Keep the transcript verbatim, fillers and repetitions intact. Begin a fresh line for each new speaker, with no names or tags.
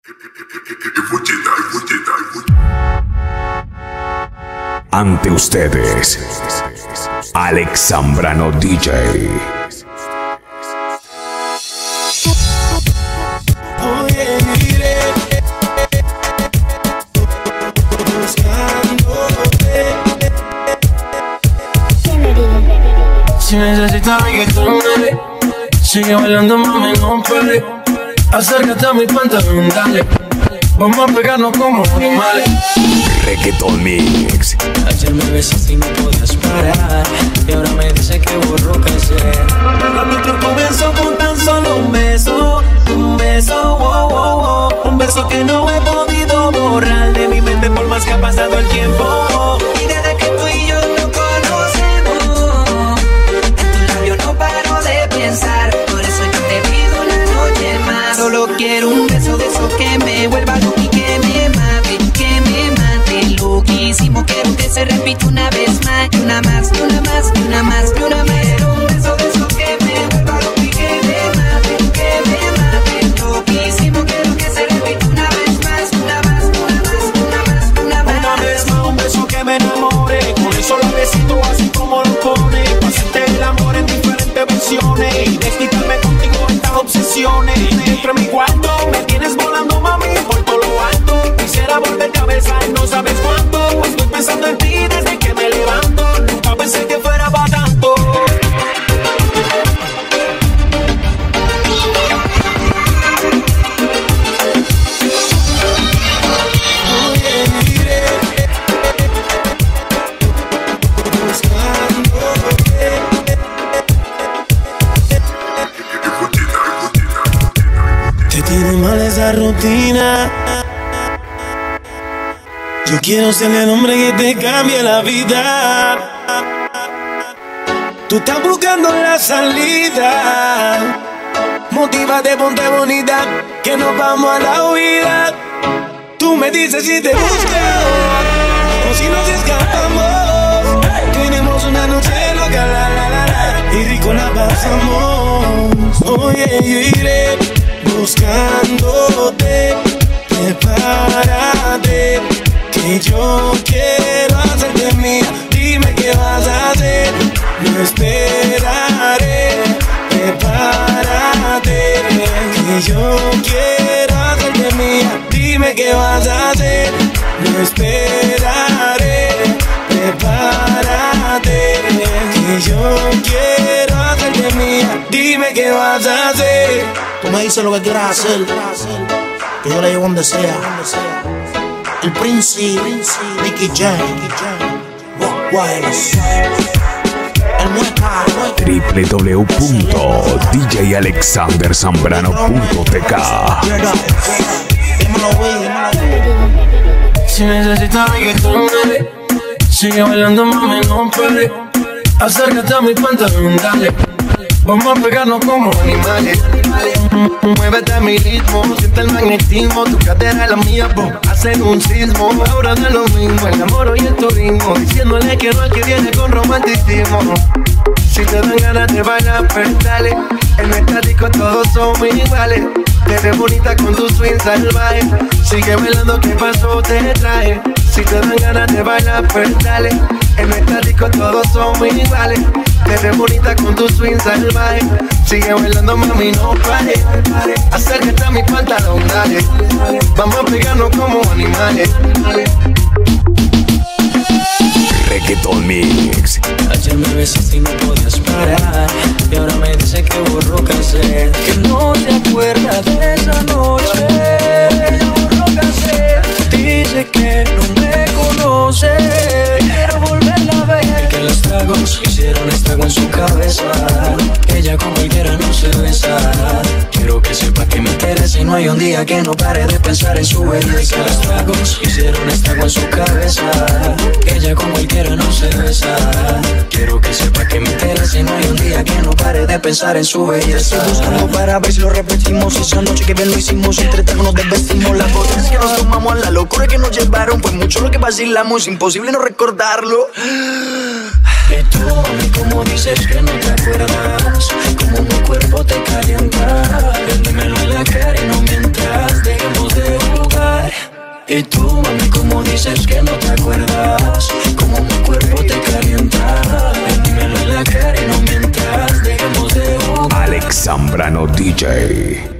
Ante ustedes, Alex Zambrano D J.
Si necesitas reggaetón, dale. Sigue bailando, mami, no pare. Acércate a mi pantalón, dale. Vamos a pegarnos como animales.
Reggaeton Mix.
Ayer me besaste y no podías parar, y ahora me dice que borró cansé.
Lo nuestro comenzó con tan solo un beso. Un beso, wow, wow, wow. Un beso que no he podido borrar de mi mente por más que ha pasado el tiempo. Y desde que tú y yo nos conocemos, en tus labios no paro de pensar. Por eso yo te pido una noche más. Solo quiero un beso de esos que me vuelva loco y que me mate, que me mate. Loquísimo, quiero que se repita una vez más. Y una más, y una más, y una más, y una más. Quiero un beso de esos que me vuelva loco y que me mate, que me mate. Loquísimo, quiero que se repita una vez más. Una más, una más, una más, una más. Una vez más, un beso que me enamore. Con el suavecito así como lo pone. Pa' hacerte el amor en diferentes versiones y desquitarme contigo estas obsesiones. Dentro de mi cuarto me tienes volando, mami, por todo lo alto. Quisiera volverte a besar, no sabes cuánto. Estoy pensando en ti desde que me levanto. Nunca pensé que fuera para tanto. Te tiene mal esa rutina. Yo quiero ser el hombre que te cambie la vida. Tú estás buscando la salida. Motívate, ponte bonita, que nos vamos a la huida. Tú me dices si te busco o si nos escapamos. Tenemos una noche loca, la la la la, y rico la pasamos. Oye, yo iré buscándote. Prepárate, que yo quiero hacerte mía. Dime qué vas a hacer, no esperaré. Prepárate, que yo quiero hacerte mía. Dime qué vas a hacer, no esperaré. Prepárate, que yo quiero hacerte mía. Dime qué vas a hacer.
Tú me dices lo que quieras hacer, que yo le llevo donde sea. El Príncipe, Nicky Jam, Wireless, el Mueca,
w w w punto d j alexander zambrano punto t k.
Dímelo, güey, dímelo.
Si necesitas reggaetón, dale. Sigue bailando, mami, no pare. Acércate a mi pantalón, dale. Vamos a pegarnos como animales. Muévete a mi ritmo, siente el magnetismo. Tu cadera es la mía, vos hacen un sismo. Ahora de lo mismo, el amor y el turismo. Diciéndole que no al que viene con romanticismo. Si te dan ganas de bailar, pues dale. En esta disco todos somos iguales. Te ves bonita con tu swing salvaje. Sigue bailando, ¿qué pasó? Te traje. Si te dan ganas de bailar, pues dale. En esta disco todos somos iguales. Te ves bonita con tu swing salvaje. Sigue bailando, mami, no pare. Acércate a mi pantalón, dale. Vamos a pegarnos como animales.
Reggaeton Mix.
Ayer me besaste y no podías parar, y ahora me dice que borró cansé. Que no te acuerdas de esa noche. Que borró cansé. Dice que no me conoce. Quiero volverla a ver. Y que los tragos hicieron estrago en su cabeza. Ella con cualquiera no se besa. Quiero que sepa que me interesa y no hay un día que no pare de pensar en su belleza. Que los tragos hicieron estrago en su cabeza. Ella con cualquiera no se besa. Quiero que sepa que me interesa y no hay un día que no pare de pensar en su belleza. Estoy buscando para ver si lo repetimos. Esa noche que bien lo hicimos, entre tragos nos desvestimos. Las botellas que nos tomamos, a la locura que nos llevaron. Fue mucho lo que vacilamos, es imposible no recordarlo. Y tú, mami, como dices que no te acuerdas, como mi cuerpo te calienta. Véndemelo en la cara y no mientras. Dejemos de Y tú, mami, como dices que no te acuerdas, como mi cuerpo te calienta. Dímelo en la cara y no mientas, dejemos de jugar.
Alex Zambrano D J.